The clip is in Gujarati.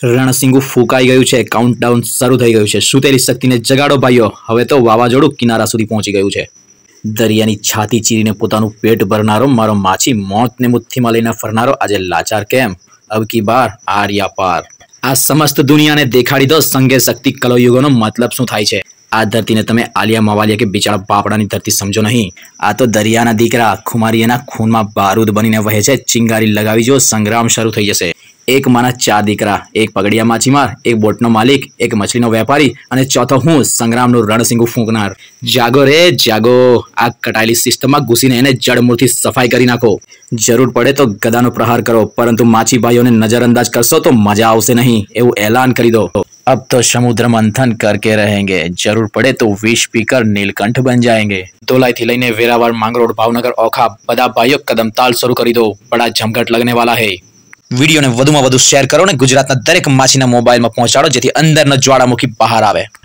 રણસિંગુ ફૂંકાઈ ગયું છે, કાઉન્ટડાઉન શરૂ થઈ ગયું છે. સૂતેલી શક્તિને જગાડો ભાઈઓ, હવે તો વાવાઝોડું કિનારા સુધી પહોંચી ગયું છે. દરિયાની છાતી ચીરીને પોતાનું પેટ ભરનારો મારો માછી મોતને મુઠ્ઠીમાં લઈને ફરનારો આજે લાચાર કેમ? અબ કી બાર આર્યા પાર. આ સમસ્ત દુનિયાને દેખાડી દો સંગે શક્તિ કલયુગોનો મતલબ શું થાય છે. આ ધરતીને તમે આલિયા મવાલિયા કે બિચારા બાપડાની ધરતી સમજો નહીં. આ તો દરિયાના દીકરા ખુમારીના ખૂનમાં બારૂદ બનીને વહે છે. ચિંગારી લગાવી જો, સંગ્રામ શરૂ થઈ જશે. એક માના 4 દીકરા, એક પગડિયા માછીમાર, એક બોટનો માલિક, એક મછલીનો વેપારી અને ચોથો હું, સંગ્રામનું રણસિંગુ ફૂંકનાર. જાગો રે જાગો. આ કટાયેલી સિસ્ટમમાં ઘૂસીને એને જડમૂળથી સફાઈ કરી નાખો. જરૂર પડે તો ગદાનો પ્રહાર કરો, પરંતુ માછી ભાઈઓને નજરઅંદાજ કરશો તો મજા આવશે નહીં, એવું એલાન કરી દો. अब तो समुद्र मंथन करके रहेंगे, जरूर पड़े तो विष पीकर नीलकंठ बन जाएंगे. धोलाई थी लઈને વેરાવળ, માંગરોળ, ભાવનગર, ઓખા બધા ભાઈઓ કદમતાલ શરૂ કરી દો. બડા જમઘટ લગને વાલા હે. વિડીયોને વધુમાં વધુ શેર કરો ને ગુજરાતના દરેક માછીના મોબાઈલમાં પહોંચાડો, જેથી અંદરનો જ્વાળામુખી બહાર આવે.